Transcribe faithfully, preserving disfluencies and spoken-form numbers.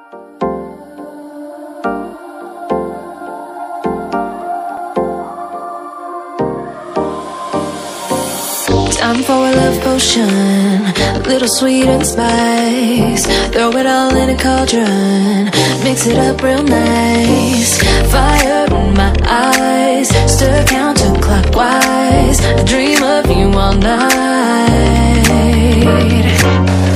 Time for a love potion, a little sweet and spice. Throw it all in a cauldron, mix it up real nice. Fire in my eyes, stir counterclockwise. I dream of you all night.